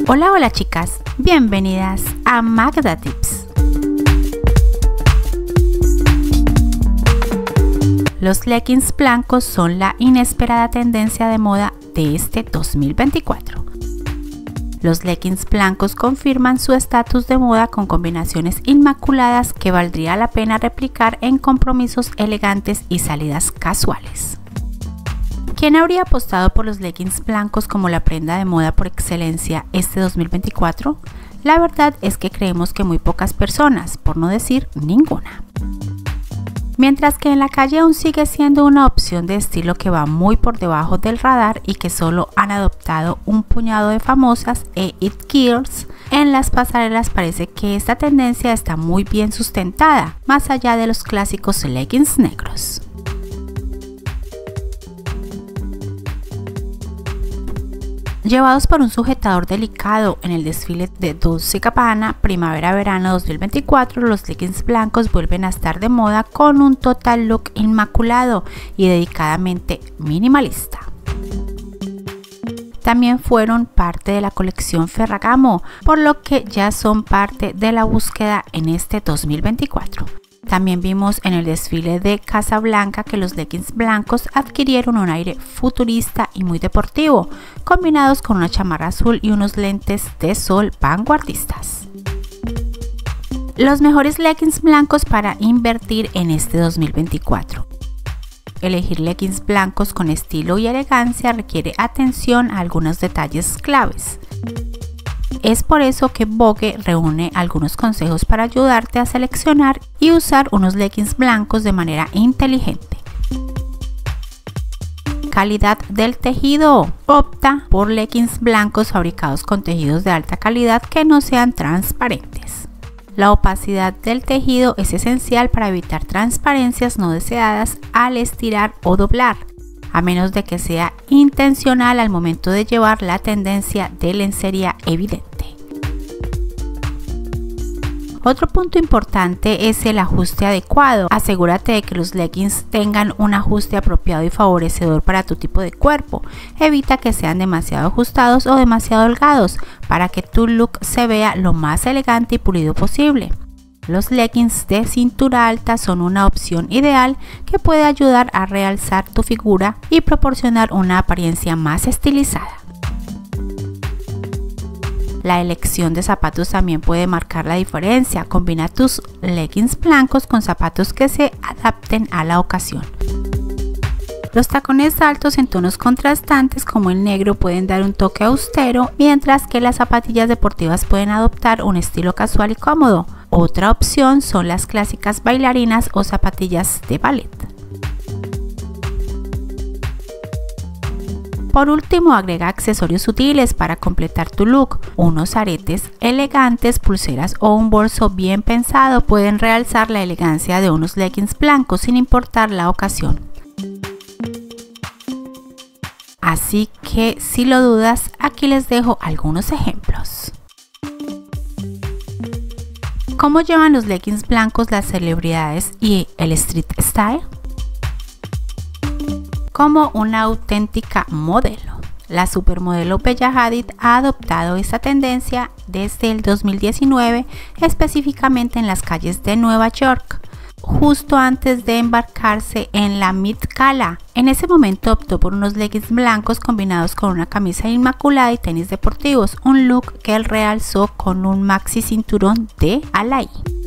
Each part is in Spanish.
Hola, hola chicas, bienvenidas a Magda Tips. Los leggings blancos son la inesperada tendencia de moda de este 2024. Los leggings blancos confirman su estatus de moda con combinaciones inmaculadas que valdría la pena replicar en compromisos elegantes y salidas casuales. ¿Quién habría apostado por los leggings blancos como la prenda de moda por excelencia este 2024? La verdad es que creemos que muy pocas personas, por no decir ninguna. Mientras que en la calle aún sigue siendo una opción de estilo que va muy por debajo del radar y que solo han adoptado un puñado de famosas e it girls, en las pasarelas parece que esta tendencia está muy bien sustentada, más allá de los clásicos leggings negros. Llevados por un sujetador delicado en el desfile de Dolce & Gabbana Primavera-Verano 2024, los leggings blancos vuelven a estar de moda con un total look inmaculado y dedicadamente minimalista. También fueron parte de la colección Ferragamo, por lo que ya son parte de la búsqueda en este 2024. También vimos en el desfile de Casablanca que los leggings blancos adquirieron un aire futurista y muy deportivo, combinados con una chamarra azul y unos lentes de sol vanguardistas. Los mejores leggings blancos para invertir en este 2024. Elegir leggings blancos con estilo y elegancia requiere atención a algunos detalles claves. Es por eso que Vogue reúne algunos consejos para ayudarte a seleccionar y usar unos leggings blancos de manera inteligente. Calidad del tejido. Opta por leggings blancos fabricados con tejidos de alta calidad que no sean transparentes. La opacidad del tejido es esencial para evitar transparencias no deseadas al estirar o doblar, a menos de que sea intencional al momento de llevar la tendencia de lencería evidente. Otro punto importante es el ajuste adecuado. Asegúrate de que los leggings tengan un ajuste apropiado y favorecedor para tu tipo de cuerpo. Evita que sean demasiado ajustados o demasiado holgados para que tu look se vea lo más elegante y pulido posible. Los leggings de cintura alta son una opción ideal que puede ayudar a realzar tu figura y proporcionar una apariencia más estilizada. La elección de zapatos también puede marcar la diferencia. Combina tus leggings blancos con zapatos que se adapten a la ocasión. Los tacones altos en tonos contrastantes como el negro pueden dar un toque austero, mientras que las zapatillas deportivas pueden adoptar un estilo casual y cómodo. Otra opción son las clásicas bailarinas o zapatillas de ballet. Por último, agrega accesorios sutiles para completar tu look. Unos aretes elegantes, pulseras o un bolso bien pensado pueden realzar la elegancia de unos leggings blancos sin importar la ocasión. Así que si lo dudas, aquí les dejo algunos ejemplos. ¿Cómo llevan los leggings blancos las celebridades y el street style? Como una auténtica modelo. La supermodelo Bella Hadid ha adoptado esta tendencia desde el 2019, específicamente en las calles de Nueva York, justo antes de embarcarse en la Met Gala. En ese momento optó por unos leggings blancos combinados con una camisa inmaculada y tenis deportivos, un look que él realzó con un maxi cinturón de Alaï.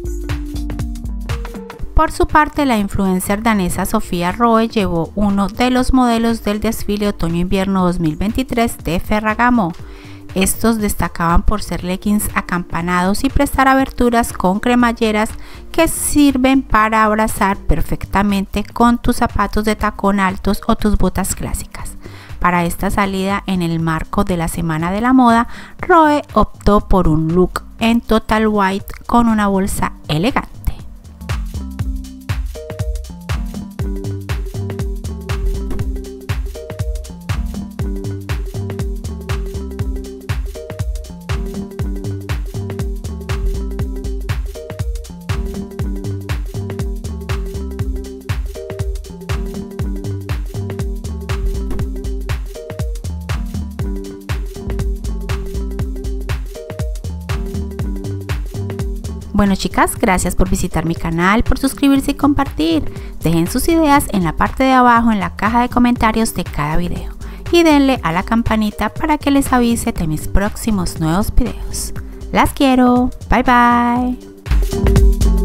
Por su parte, la influencer danesa Sofía Roe llevó uno de los modelos del desfile otoño-invierno 2023 de Ferragamo. Estos destacaban por ser leggings acampanados y prestar aberturas con cremalleras que sirven para abrazar perfectamente con tus zapatos de tacón altos o tus botas clásicas. Para esta salida en el marco de la Semana de la Moda, Roe optó por un look en total white con una bolsa elegante. Bueno chicas, gracias por visitar mi canal, por suscribirse y compartir. Dejen sus ideas en la parte de abajo en la caja de comentarios de cada video. Y denle a la campanita para que les avise de mis próximos nuevos videos. Las quiero. Bye bye.